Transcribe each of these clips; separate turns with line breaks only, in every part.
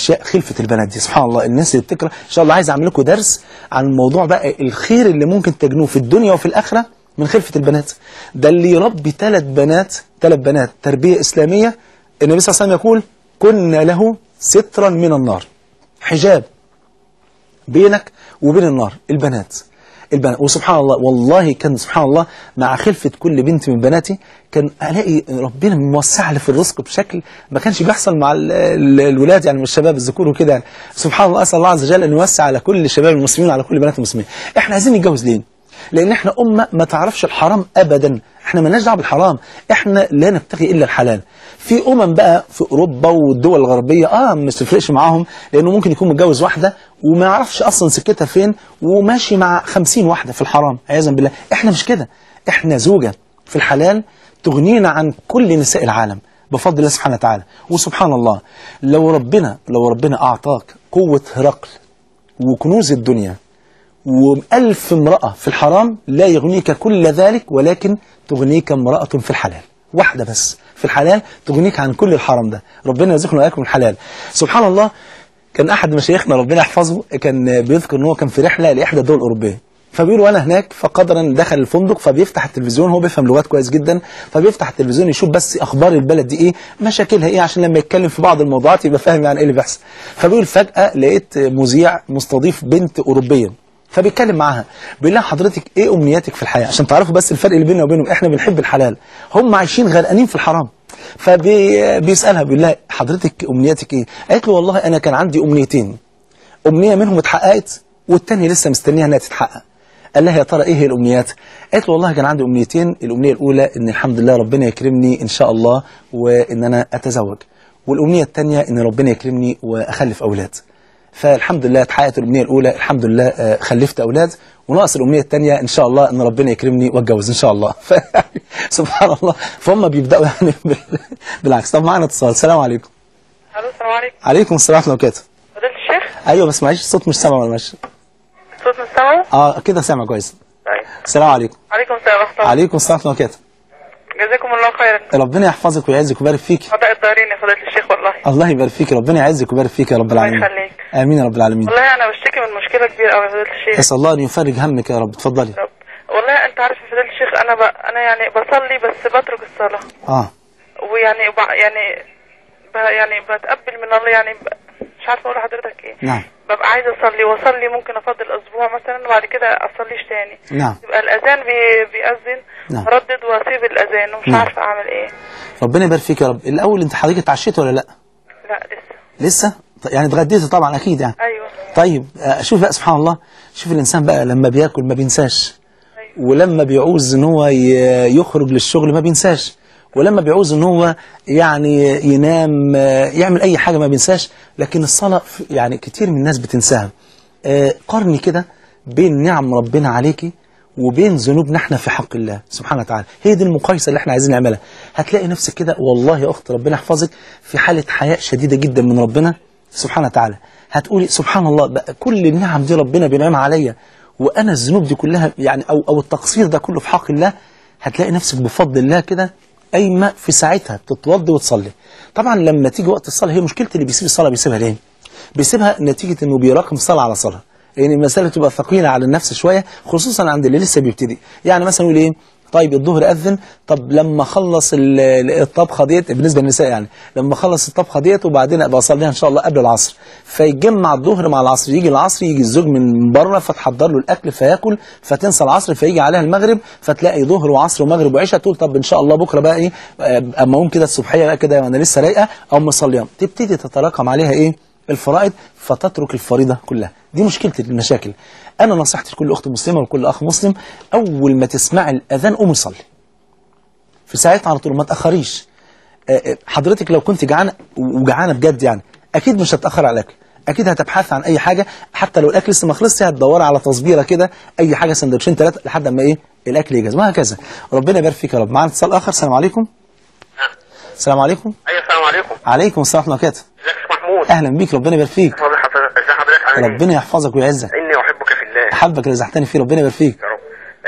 اشياء خلفه البنات دي. سبحان الله، الناس اللي بتكره ان شاء الله عايز اعمل لكم درس عن الموضوع بقى الخير اللي ممكن تجنوه في الدنيا وفي الاخره من خلفه البنات. ده اللي يربي 3 بنات تربيه اسلاميه، النبي صلى الله عليه وسلم يقول كنا له سترا من النار، حجاب بينك وبين النار. البنات وسبحان الله والله كان سبحان الله مع خلفة كل بنت من بناتي كان ألاقي ربنا موسع لي في الرزق بشكل ما كانش بيحصل مع الولاد يعني، من الشباب الذكور وكده يعني. سبحان الله، أسأل الله عز وجل أن يوسع على كل شباب المسلمين وعلى كل بنات المسلمين. إحنا عايزين نتجوز ليه؟ لأن إحنا أمة ما تعرفش الحرام أبدا، إحنا ما لناش دعوه بالحرام، إحنا لا نبتغي إلا الحلال. في بقى في أوروبا والدول الغربية مش تفرقش معاهم، لأنه ممكن يكون متجوز واحدة وما يعرفش أصلا سكتها فين وماشي مع 50 واحدة في الحرام عياذا بالله. إحنا مش كده، إحنا زوجة في الحلال تغنينا عن كل نساء العالم بفضل الله سبحانه وتعالى. وسبحان الله لو ربنا أعطاك قوة هرقل وكنوز الدنيا و1000 امرأة في الحرام لا يغنيك كل ذلك، ولكن تغنيك امرأة في الحلال واحدة بس في الحلال تغنيك عن كل الحرام ده. ربنا يرزقنا وإياكم الحلال. سبحان الله، كان أحد مشايخنا ربنا يحفظه كان بيذكر أنه كان في رحلة لإحدى الدول الأوروبية، فبيقول وانا هناك فقدرا دخل الفندق فبيفتح التلفزيون، هو بيفهم لغات كويس جدا، فبيفتح التلفزيون يشوف بس اخبار البلد دي ايه، مشاكلها ايه، عشان لما يتكلم في بعض الموضوعات يبقى فاهم يعني ايه اللي بيحصل. فبيقول فجأة لقيت مذيع مستضيف بنت أوروبية فبيتكلم معاها، بيقول لها حضرتك ايه امنياتك في الحياة، عشان تعرفوا بس الفرق اللي بيننا وبينهم، احنا بنحب الحلال هم عايشين غرقانين في الحرام. فبيسألها بيقول لها حضرتك امنياتك ايه؟ قالت له والله انا كان عندي امنيتين، امنية منهم اتحققت والتانية لسه مستنيها انها تتحقق. قال لها يا ترى ايه هي الامنيات؟ قالت له والله كان عندي امنيتين، الامنيه الاولى ان الحمد لله ربنا يكرمني ان شاء الله وان انا اتزوج، والامنيه الثانيه ان ربنا يكرمني واخلف اولاد. فالحمد لله اتحققت الامنيه الاولى، الحمد لله خلفت اولاد، وناقص الامنيه الثانيه ان شاء الله ان ربنا يكرمني واتجوز ان شاء الله. سبحان الله، فهم بيبداوا يعني بالعكس. طب معانا اتصال. السلام عليكم.
الو السلام عليكم.
عليكم السلام ورحمه الله وبركاته.
فضيلة الشيخ؟
ايوه بس معلش الصوت مش سامع ولا ماشي؟
صوت مش سامع؟
كده سامع كويس.
طيب.
السلام عليكم.
عليكم السلام ورحمة الله.
عليكم السلام ورحمه الله وبركاته.
جزاكم الله خيرا.
ربنا يحفظك ويعزك ويبارك فيك.
قضاء الدارين يا فضيلة الشيخ والله.
الله يبارك فيك، ربنا يعزك ويبارك فيك يا رب العالمين.
الله يخليك.
امين يا رب العالمين.
والله انا بشتكي من مشكلة كبيرة قوي يا فضيلة الشيخ.
اسال الله ان يفرج همك يا رب. اتفضلي.
رب. والله انت عارف يا فضيلة الشيخ انا يعني بصلي بس بترك الصلاة. ويعني يعني بتقبل من الله يعني مش عارفه اقول لحضرتك ايه.
نعم.
ببقى عايزه اصلي ممكن افضل اسبوع مثلا وبعد كده اصليش تاني.
نعم.
يبقى الاذان بيأذن.
نعم.
اردد واسيب الاذان ومش عارفه اعمل ايه.
ربنا يبارك فيك يا رب. الاول انت حضرتك اتعشيت ولا لا؟
لا لسه.
يعني اتغديتي طبعا اكيد يعني.
ايوه.
طيب شوف بقى سبحان الله، شوف الانسان بقى لما بياكل ما بينساش.
أيوة.
ولما بيعوز ان هو يخرج للشغل ما بينساش، ولما بيعوز ان هو يعني ينام يعمل اي حاجة ما بينساش. لكن الصلاة يعني كتير من الناس بتنساها. قارني كده بين نعم ربنا عليكي وبين ذنوبنا احنا في حق الله سبحانه وتعالى. هي دي المقايسة اللي احنا عايزين نعملها. هتلاقي نفسك كده والله يا اخت ربنا يحفظك في حالة حياء شديدة جدا من ربنا سبحانه وتعالى. هتقولي سبحان الله بقى كل النعم دي ربنا بينعمها عليا وانا الذنوب دي كلها يعني او التقصير ده كله في حق الله. هتلاقي نفسك بفضل الله كده قايمه في ساعتها تتوضي وتصلي. طبعا لما تيجي وقت الصلاه هي مشكله اللي بيسيب الصلاه بيسيبها ليه؟ بيسيبها نتيجه انه بيراكم صلاه على صلاه. يعني المساله تبقى ثقيله على النفس شويه خصوصا عند اللي لسه بيبتدي. يعني مثلا يقول ايه؟ طيب الظهر اذن، طب لما اخلص الطبخه ديت بالنسبه للنساء يعني لما اخلص الطبخه ديت وبعدين ابقى اصليها ان شاء الله قبل العصر. فيتجمع الظهر مع العصر، يجي العصر يجي الزوج من بره فتحضر له الاكل فياكل فتنسى العصر فيجي عليها المغرب فتلاقي ظهر وعصر ومغرب وعشاء. تقول طب ان شاء الله بكره بقى ايه اما اقوم كده الصبحيه بقى كده وانا لسه رايقه اقوم مصليها. تبتدي تتراكم عليها ايه؟ الفرائض فتترك الفريضه كلها. دي مشكله المشاكل. انا نصيحتي لكل اخت مسلمه وكل اخ مسلم اول ما تسمعي الاذان قومي صلي في ساعتها على طول ما تاخريش. حضرتك لو كنت جعانه وجعانه بجد يعني اكيد مش هتاخر على الاكل، اكيد هتبحث عن اي حاجه حتى لو الاكل لسه ما خلصش هتدوري على تصبيره كده اي حاجه سندوتشين 3 لحد ما ايه الاكل يجهز وهكذا. ربنا يبارك فيك يا رب. معانا اتصال اخر. السلام عليكم. السلام عليكم.
ايوه السلام عليكم.
عليكم السلام ورحمه الله وبركاته.
ازيك يا محمود؟
اهلا بيك ربنا يبارك فيك.
ازي حضرتك عامل ايه؟
ربنا يحفظك ويعزك.
اني احبك في الله.
احبك رزقتني فيه ربنا يبارك فيك.
يا رب.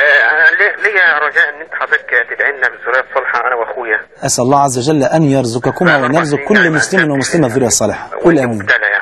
انا ليا رجاء ان انت حضرتك تدعي لنا بالذريه الصالحه انا واخويا.
اسال الله عز وجل ان يرزقكما وان يرزق كل مسلم ومسلمه الذريه الصالحه. قول امين.
يعني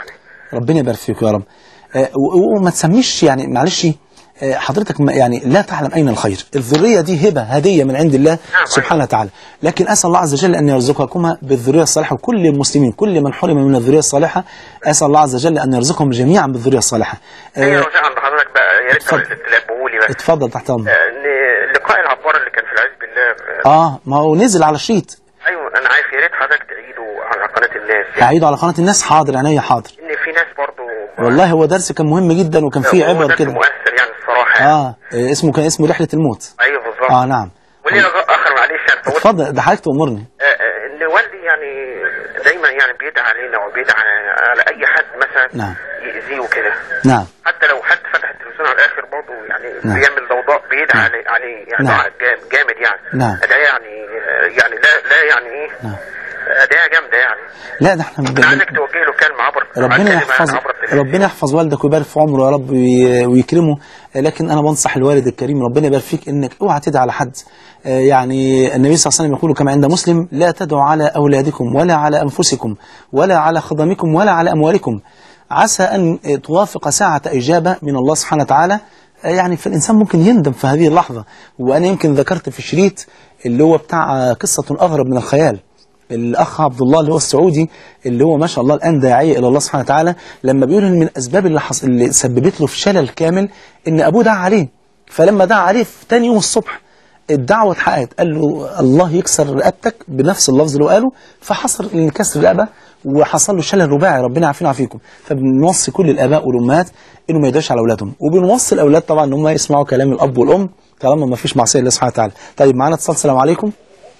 ربنا يبارك فيك يا رب. وما تسميش يعني معلش حضرتك يعني لا تعلم أين الخير. الذرية دي هبة هدية من عند الله سبحانه وتعالى، لكن أسأل الله عز وجل أن يرزقكما بالذرية الصالحة، وكل المسلمين كل من حرم من الذرية الصالحة أسأل الله عز وجل أن يرزقهم جميعا بالذرية الصالحة.
ايوه عند حضرتك بقى يا ريت تلبهوا لي بس.
اتفضل تحت أمرك.
لقاء العبارة اللي كان في العز بالله
ما هو نزل على شريط.
ايوه انا عارف، يا ريت حضرتك تعيده على قناة الناس يعني.
هعيده على قناة الناس، حاضر عينيا حاضر.
ان في ناس برضه
والله هو درس كان مهم جدا وكان فيه عبر كده.
مؤثر يعني الصراحة يعني.
كان اسمه رحلة الموت.
ايوه بالظبط.
نعم.
وليه رجاء اخر معلش يعني
اتفضل، ده حضرتك تأمرني.
ان والدي يعني دايما يعني بيدعي علينا وبيدعي على اي حد مثلا
نعم
يأذيه وكده.
نعم.
حتى لو حد فتح التلفزيون على الاخر برضه يعني
نعم.
بيعمل ضوضاء بيدعي عليه يعني
نعم.
جامد يعني.
نعم.
ده يعني لا يعني ايه.
نعم.
أداة جامدة يعني.
لا ده احنا
أنا عايزك توجه له كلمة عبر
ربنا يحفظ والدك ويبارك في عمره يا رب ويكرمه. لكن أنا بنصح الوالد الكريم ربنا يبارك فيك إنك اوعى تدعي على حد. يعني النبي صلى الله عليه وسلم يقول كما عند مسلم: لا تدعوا على أولادكم ولا على أنفسكم ولا على خدمكم ولا على أموالكم، عسى أن توافق ساعة إجابة من الله سبحانه وتعالى. يعني فالإنسان ممكن يندم في هذه اللحظة. وأنا يمكن ذكرت في شريط اللي هو بتاع قصة أغرب من الخيال، الأخ عبد الله اللي هو السعودي اللي هو ما شاء الله الآن داعية إلى الله سبحانه وتعالى، لما بيقول إن من الأسباب اللي سببت له في شلل كامل إن أبوه دعا عليه، فلما دعا عليه في تاني يوم الصبح الدعوة اتحققت، قال له الله يكسر رقبتك بنفس اللفظ اللي قاله، فحصل إن كسر الرقبة وحصل له شلل رباعي، ربنا يعافينا ويعافيكم. فبنوصي كل الآباء والأمهات إنهم ما يدعوش على أولادهم، وبنوصي الأولاد طبعا إن هم يسمعوا كلام الأب والأم طالما ما فيش معصية لله سبحانه وتعالى. طيب معانا اتصال. السلام عليكم.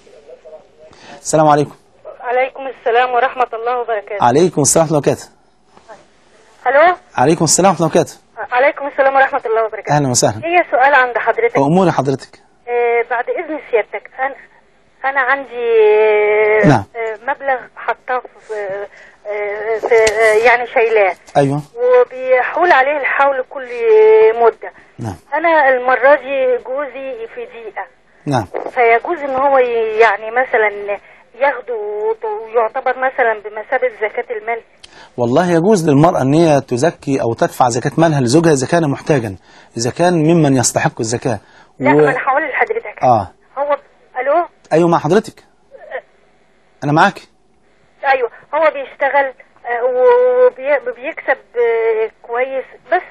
السلام عليكم.
عليكم السلام ورحمة الله وبركاته.
عليكم السلام ورحمة الله وبركاته.
ألو.
عليكم السلام ورحمة الله وبركاته.
عليكم السلام ورحمة الله وبركاته.
أهلا وسهلا.
هي سؤال عند حضرتك.
أموري حضرتك.
بعد إذن سيادتك، أنا عندي
نعم.
مبلغ حطاه في يعني شايلاه.
أيوه.
وبيحول عليه الحول كل مدة.
نعم.
أنا المرة دي جوزي في ضيقة.
نعم.
فيجوز إن هو يعني مثلا ياخده ويعتبر مثلا بمثابة زكاة المال.
والله يجوز للمرأة أن هي تزكي أو تدفع زكاة مالها لزوجها إذا كان محتاجا، إذا كان ممن يستحق الزكاة.
لا ما أنا هقول لحضرتك. هو ألو.
أيوه مع حضرتك. أنا معاك.
أيوه هو بيشتغل وبيكسب كويس، بس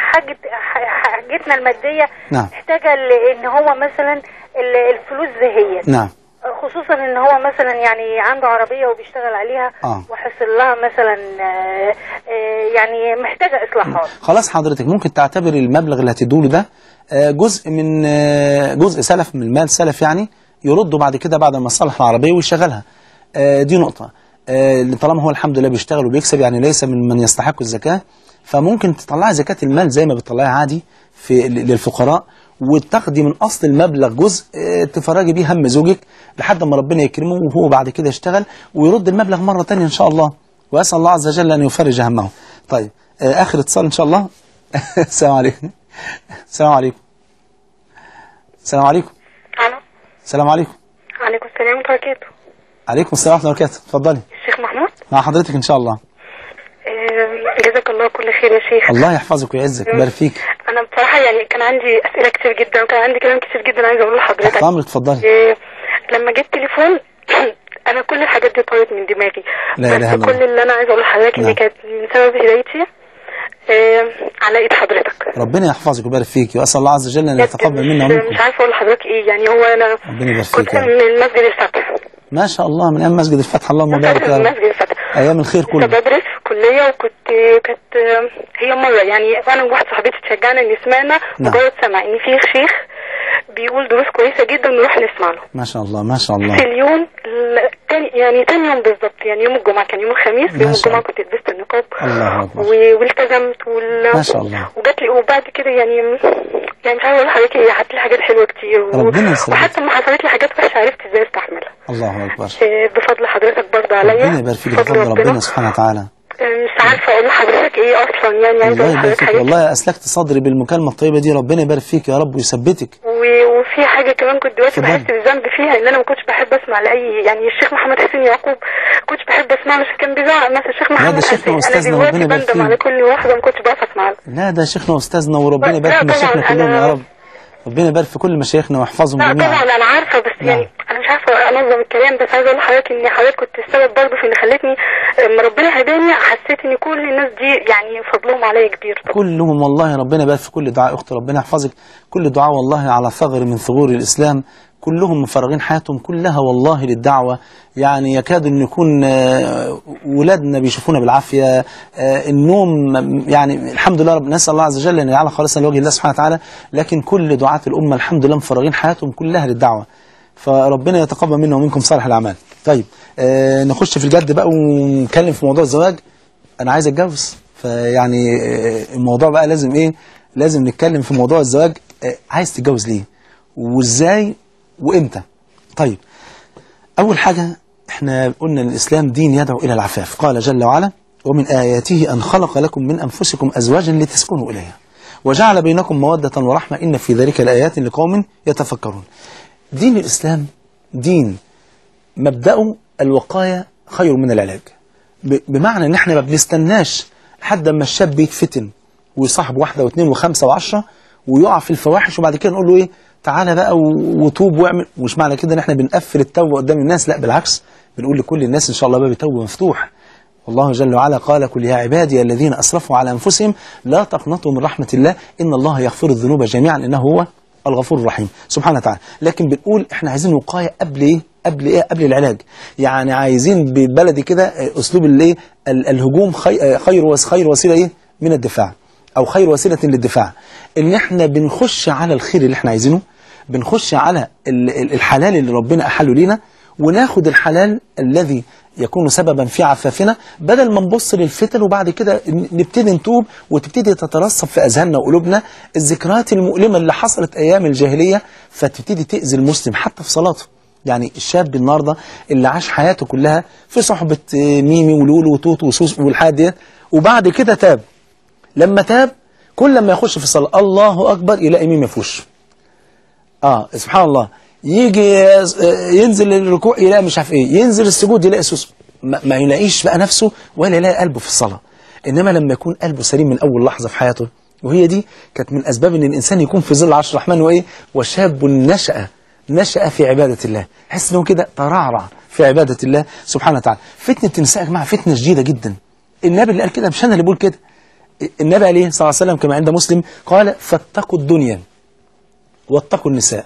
حاجتنا المادية
نعم.
محتاجة إن هو مثلا الفلوس زهية.
نعم.
خصوصا ان هو مثلا يعني عنده عربية وبيشتغل عليها وحصل لها مثلا يعني محتاجة اصلاحات.
خلاص حضرتك ممكن تعتبر المبلغ اللي هتدوله ده جزء من جزء سلف من المال، سلف يعني يرده بعد كده بعد ما يصلح العربية ويشغلها. دي نقطة. طالما هو الحمد لله بيشتغل وبيكسب يعني ليس من يستحق الزكاة، فممكن تطلعي زكاة المال زي ما بتطلعي عادي للفقراء، وتاخدي من أصل المبلغ جزء تفرجي بيه هم زوجك لحد ما ربنا يكرمه وهو بعد كده يشتغل ويرد المبلغ مرة تانية إن شاء الله، وأسأل الله عز وجل أن يفرج همه. طيب آخر اتصال إن شاء الله. السلام عليكم. السلام عليكم. السلام عليكم. السلام عليكم.
وعليكم السلام ورحمة الله وبركاته.
عليكم السلام ورحمة الله وبركاته. اتفضلي.
الشيخ محمود.
مع حضرتك إن شاء الله.
جزاك الله كل خير يا شيخ.
الله يحفظك ويعزك ويبارك فيك.
انا بصراحه يعني كان عندي اسئله كتير جدا وكان عندي كلام كتير جدا عايزه اقوله لحضرتك.
تحت امرك اتفضلي.
لما جبت تليفون انا كل الحاجات دي طارت من دماغي.
لا اله الا الله.
كل اللي انا عايزه اقوله لحضرتك ان كانت من سبب هدايتي على ايد حضرتك.
ربنا يحفظك ويبارك فيك، واسال الله عز وجل ان يتقبل منا ومنكم.
مش عارفه اقول لحضرتك ايه يعني. هو انا
ربنا يبارك فيك
كنت من مسجد الفتح.
ما شاء الله من ايام مسجد الفتح. اللهم بارك يا رب.
مسجد الفتح
ايام الخير كله.
كنت بدرس في كليه كانت هي مره يعني انا وواحده صاحبتي تشجعنا ان سمعنا مجرد سمع ان في شيخ بيقول دروس كويسه جدا نروح نسمع له.
ما شاء الله ما شاء الله.
في اليوم تاني يوم بالظبط يعني يوم الجمعه كان يوم الخميس، يوم الجمعه كنت لبست النقاب والتزمت
ما شاء الله.
وجات لي وبعد كده يعني مش عارفه اقول لحضرتك هي حطت لي حاجات حلوه كتير
ربنا يسلمك.
وحتى ما حصلت لي حاجات وحشه عرفت ازاي استحملها.
الله اكبر.
بفضل حضرتك برضه عليا.
ربنا يبارك فيك بفضل ربنا سبحانه وتعالى.
مش عارفه اقول لحضرتك ايه اصلا يعني عايزه اقول لحضرتك حاجات.
والله اسلكت صدري بالمكالمه الطيبه دي، ربنا يبارك فيك يا رب ويثبتك.
وفي في حاجه كمان كنت دلوقتي بحس بالذنب فيها، ان انا ما كنتش بحب اسمع لاي، يعني الشيخ محمد حسين يعقوب كنتش بحب اسمعه عشان كان بيزعق مثلا الشيخ محمد حسين. انا دلوقتي بندم على كل واحده ما كنتش بعرف اسمع له.
لا ده شيخنا واستاذنا، وربنا يبارك في مشايخنا كلهم يا رب. ربنا يبارك في كل مشايخنا ويحفظهم جميعا.
طبعا انا عارفه، بس يعني انا مش عارفه انظم الكلام، بس عايزه اقول لحضرتك ان حضرتك كنت السبب برضه في اللي خلتني لما ربنا هداني حسيت ان كل الناس دي يعني فضلهم عليا كبير طبعا.
كلهم والله ربنا يبارك في كل دعاء. اختي ربنا يحفظك. كل دعاء والله على ثغر من ثغور الاسلام، كلهم مفرغين حياتهم كلها والله للدعوة. يعني يكاد أن يكون ولادنا بيشوفونا بالعافية، النوم يعني الحمد لله. نسأل الله عز وجل أن يجعلها خالصا لوجه الله سبحانه وتعالى، لكن كل دعاة الأمة الحمد لله مفرغين حياتهم كلها للدعوة، فربنا يتقبل منا ومنكم صالح الأعمال. طيب نخش في الجد بقى ونتكلم في موضوع الزواج. أنا عايز أتجوز، فيعني الموضوع بقى لازم إيه، لازم نتكلم في موضوع الزواج. عايز تتجوز ليه وإزاي وإمتى؟ طيب أول حاجة احنا قلنا الإسلام دين يدعو إلى العفاف. قال جل وعلا: ومن آياته أن خلق لكم من أنفسكم أزواجا لتسكنوا إليها وجعل بينكم مودة ورحمة إن في ذلك لآيات لقوم يتفكرون. دين الإسلام دين مبدأه الوقاية خير من العلاج، بمعنى إن احنا ما بنستناش لحد ما الشاب يتفتن ويصاحب واحدة واثنين وخمسة وعشرة ويقع في الفواحش وبعد كده نقول له إيه تعالى بقى وتوب واعمل. ومش معنى كده ان احنا بنقفل التوبه قدام الناس، لا بالعكس، بنقول لكل الناس ان شاء الله باب التوبه مفتوح. والله جل وعلا قال: قل يا عبادي الذين اسرفوا على انفسهم لا تقنطوا من رحمه الله ان الله يغفر الذنوب جميعا انه هو الغفور الرحيم سبحانه وتعالى. لكن بنقول احنا عايزين وقايه قبل ايه؟ قبل العلاج. يعني عايزين بالبلدي كده اسلوب الايه؟ الهجوم خير وسيله ايه؟ من الدفاع، او خير وسيله للدفاع. ان احنا بنخش على الخير اللي احنا عايزينه، بنخش على الحلال اللي ربنا أحله لينا، وناخد الحلال الذي يكون سببا في عفافنا، بدل ما نبص للفتن وبعد كده نبتدي نتوب وتبتدي تترسب في أذهاننا وقلوبنا الذكريات المؤلمة اللي حصلت أيام الجاهلية، فتبتدي تأذي المسلم حتى في صلاته. يعني الشاب النهارده اللي عاش حياته كلها في صحبة ميمي ولولو وتوت وسوس والحاجات ديت، وبعد كده تاب. لما تاب كل لما يخش في الصلاة الله أكبر يلاقي ميمي في وشه. سبحان الله، يجي ينزل الركوع يلاقي مش عارف ايه، ينزل السجود يلاقي سوس، ما يلاقيش بقى نفسه ولا يلاقي قلبه في الصلاة. انما لما يكون قلبه سليم من اول لحظة في حياته، وهي دي كانت من اسباب ان الانسان يكون في ظل عرش الرحمن، وايه؟ وشاب نشأ في عبادة الله، حس انه كده ترعرع في عبادة الله سبحانه وتعالى. فتنة النساء يا جماعة فتنة شديدة جدا. النبي اللي قال كده، مش انا اللي بقول كده، النبي عليه الصلاة والسلام كما عند مسلم قال: فاتقوا الدنيا واتقوا النساء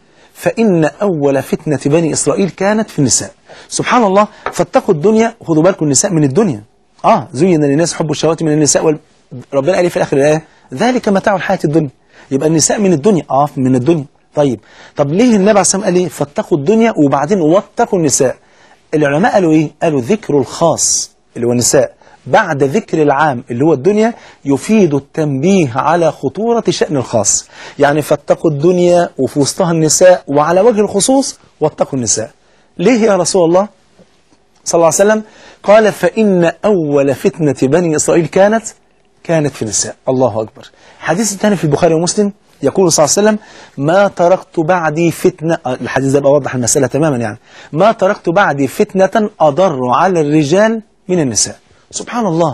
فإن أول فتنة بني إسرائيل كانت في النساء. سبحان الله، فاتقوا الدنيا، خدوا بالكم النساء من الدنيا. زين للناس حب الشهوات من النساء ربنا قال في الآخر الآية: ذلك متاع الحياة الدنيا. يبقى النساء من الدنيا، من الدنيا. طب ليه النبي عليه الصلاة والسلام قال ايه؟ فاتقوا الدنيا وبعدين واتقوا النساء. العلماء قالوا ايه؟ قالوا ذكر الخاص اللي هو النساء بعد ذكر العام اللي هو الدنيا يفيد التنبيه على خطورة شأن الخاص. يعني فاتقوا الدنيا وفي وسطها النساء، وعلى وجه الخصوص واتقوا النساء. ليه يا رسول الله صلى الله عليه وسلم؟ قال: فإن أول فتنة بني إسرائيل كانت في النساء. الله أكبر. حديث الثاني في البخاري ومسلم يقول صلى الله عليه وسلم: ما تركت بعدي فتنة، الحديث ده بيوضح المسألة تماما، يعني ما تركت بعدي فتنة أضر على الرجال من النساء. سبحان الله،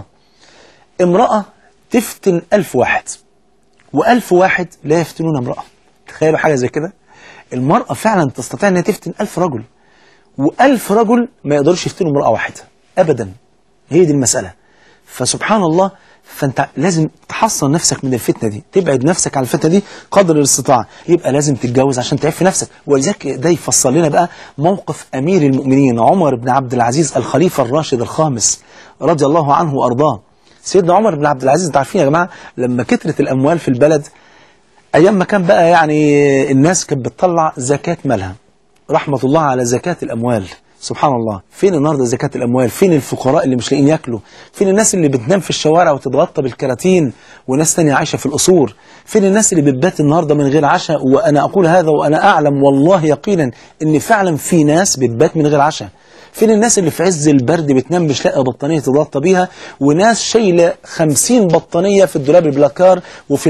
امرأة تفتن 1000 واحد و1000 واحد لا يفتنون امرأة. تخيلوا حاجة زي كده، المرأة فعلا تستطيع أنها تفتن 1000 رجل و1000 رجل ما يقدرش يفتنوا امرأة واحدة أبدا. هي دي المسألة. فسبحان الله، فأنت لازم تحصن نفسك من الفتنة دي، تبعد نفسك عن الفتنة دي قدر الاستطاعة. يبقى لازم تتجوز عشان تعف نفسك. ولذلك ده يفصل لنا بقى موقف أمير المؤمنين عمر بن عبد العزيز الخليفة الراشد الخامس رضي الله عنه وأرضاه. سيدنا عمر بن عبد العزيز، انتوا عارفين يا جماعة لما كترت الأموال في البلد، أيام ما كان بقى يعني الناس كانت بتطلع زكاة مالها، رحمة الله على زكاة الأموال. سبحان الله، فين النهارده زكاة الأموال؟ فين الفقراء اللي مش لاقيين ياكلوا؟ فين الناس اللي بتنام في الشوارع وتتغطى بالكراتين وناس تانية عايشة في القصور؟ فين الناس اللي بتبات النهارده من غير عشاء؟ وأنا أقول هذا وأنا أعلم والله يقينا إن فعلا في ناس بتبات من غير عشاء، فين الناس اللي في عز البرد بتنام مش لاقيه بطانيه تتغطى بيها، وناس شايله 50 بطانيه في الدولاب البلاكار وفي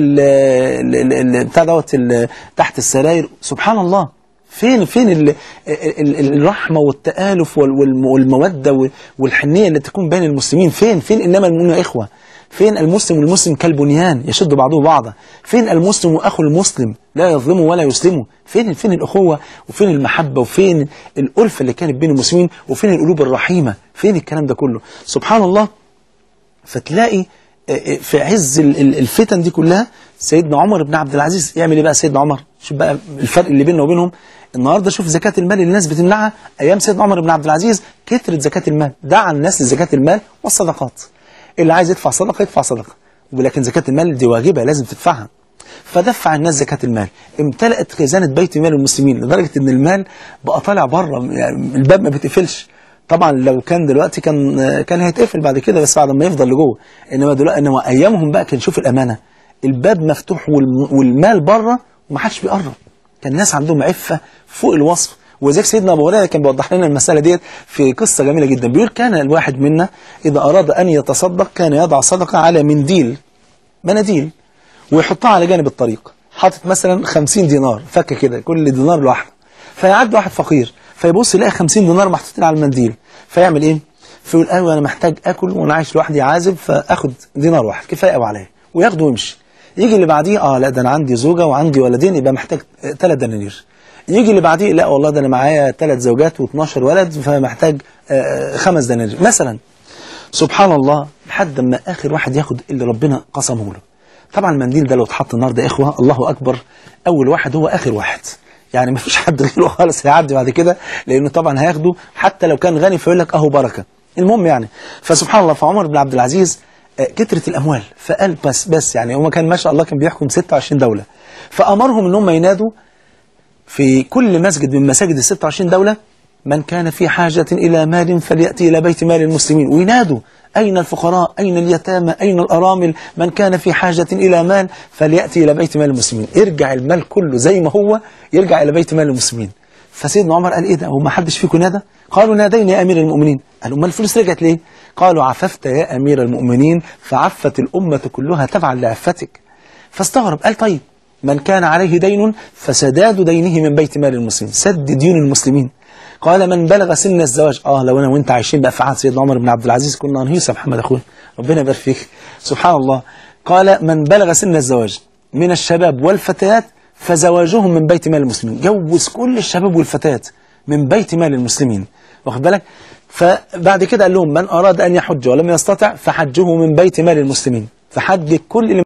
بتاع دوت تحت السراير. سبحان الله. فين الرحمه والتآلف والموده والحنيه اللي تكون بين المسلمين؟ فين انما المؤمنون اخوه؟ فين المسلم والمسلم كالبنيان يشد بعضه بعضا؟ فين المسلم واخو المسلم لا يظلمه ولا يسلمه؟ فين الاخوه وفين المحبه وفين الالفه اللي كانت بين المسلمين وفين القلوب الرحيمه؟ فين الكلام ده كله؟ سبحان الله. فتلاقي في عز الفتن دي كلها سيدنا عمر بن عبد العزيز يعمل ايه بقى؟ سيدنا عمر شوف بقى الفرق اللي بيننا وبينهم النهارده. شوف زكاة المال اللي الناس بتمنعها، ايام سيدنا عمر بن عبد العزيز كثرت زكاة المال، دعا الناس لزكاة المال والصدقات. اللي عايز يدفع صدقه يدفع صدقه، ولكن زكاة المال دي واجبه لازم تدفعها. فدفع الناس زكاة المال، امتلأت خزانة بيت مال المسلمين لدرجة ان المال بقى طالع بره، يعني الباب ما بيتقفلش. طبعا لو كان دلوقتي كان هيتقفل بعد كده، بس بعد ما يفضل لجوه. انما دلوقتي انما ايامهم بقى كان شوف الامانه، الباب مفتوح والمال بره ومحدش بيقرب. كان الناس عندهم عفه فوق الوصف. وذلك سيدنا ابو هريره كان بيوضح لنا المساله ديت في قصه جميله جدا. بيقول كان الواحد منا اذا اراد ان يتصدق كان يضع صدقه على مناديل ويحطها على جانب الطريق، حاطط مثلا 50 دينار فكه كده، كل دينار لوحده. فيعدي واحد فقير فيبص يلاقي 50 دينار محطوطين على المنديل، فيعمل ايه؟ فيقول ايوه انا محتاج اكل وانا عايش لوحدي عازب، فاخد دينار واحد كفايه قوي عليا، وياخده ويمشي. يجي اللي بعديه لا ده انا عندي زوجه وعندي ولدين يبقى محتاج 3 دنانير. يجي اللي بعديه لا والله ده انا معايا 3 زوجات و12 ولد فمحتاج 5 دنانير مثلا. سبحان الله. لحد ما اخر واحد ياخد اللي ربنا قسمه له. طبعا المنديل ده لو اتحط النهارده يا اخوه الله اكبر، اول واحد هو اخر واحد، يعني ما فيش حد غيره خالص هيعدي بعد كده، لانه طبعا هياخده حتى لو كان غني فيقول لك اهو بركه. المهم يعني فسبحان الله. فعمر بن عبد العزيز كترت الاموال فقال بس يعني هو كان ما شاء الله كان بيحكم 26 دوله، فامرهم ان هم ينادوا في كل مسجد من مساجد ال 26 دوله من كان في حاجه الى مال فلياتي الى بيت مال المسلمين، وينادوا أين الفقراء أين اليتامى أين الأرامل، من كان في حاجة إلى مال فليأتي إلى بيت مال المسلمين. ارجع المال كله زي ما هو يرجع إلى بيت مال المسلمين. فسيدنا عمر قال إيه ده، هو ما حدش فيكم نادى؟ قالوا نادينا يا أمير المؤمنين. قالوا ما الفلوس رجعت ليه؟ قالوا عففت يا أمير المؤمنين فعفت الأمة كلها تبعا لعفتك. فاستغرب قال طيب من كان عليه دين فسداد دينه من بيت مال المسلمين، سد ديون المسلمين. قال من بلغ سن الزواج، لو انا وانت عايشين بقى في عهد سيدنا عمر بن عبد العزيز كنا هنهيص يا محمد اخويا ربنا يبارك فيك. سبحان الله. قال من بلغ سن الزواج من الشباب والفتيات فزواجهم من بيت مال المسلمين، جوز كل الشباب والفتيات من بيت مال المسلمين، واخد بالك؟ فبعد كده قال لهم من اراد ان يحج ولم يستطع فحجه من بيت مال المسلمين، فحج كل